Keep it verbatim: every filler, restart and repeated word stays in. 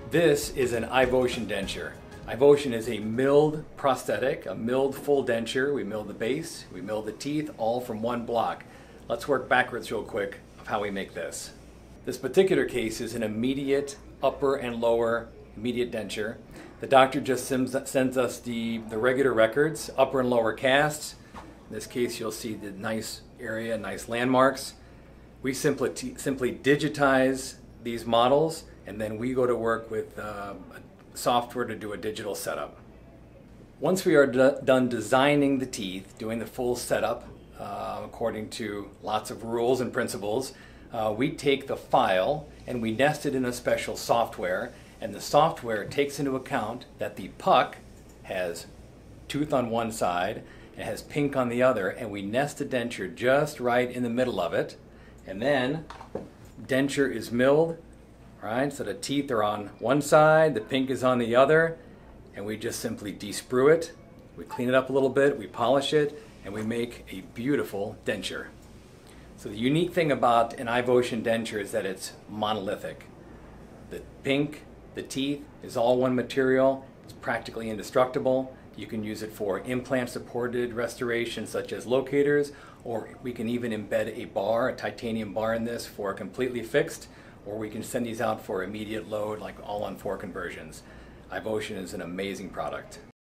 This is an Ivotion denture. Ivotion is a milled prosthetic, a milled full denture. We mill the base, we mill the teeth, all from one block. Let's work backwards real quick of how we make this. This particular case is an immediate upper and lower immediate denture. The doctor just sends, sends us the, the regular records, upper and lower casts. In this case, you'll see the nice area, nice landmarks. We simply, simply digitize these models, and then we go to work with uh, software to do a digital setup. Once we are done designing the teeth, doing the full setup uh, according to lots of rules and principles, uh, we take the file and we nest it in a special software, and the software takes into account that the puck has tooth on one side and has pink on the other, and we nest the denture just right in the middle of it, and then denture is milled. Right, so the teeth are on one side, the pink is on the other, and we just simply de-sprue it. We clean it up a little bit, we polish it, and we make a beautiful denture. So the unique thing about an Ivotion denture is that it's monolithic. The pink, the teeth, is all one material. It's practically indestructible. You can use it for implant-supported restoration such as locators, or we can even embed a bar, a titanium bar in this for completely fixed, or we can send these out for immediate load, like all-on-four conversions. Ivotion is an amazing product.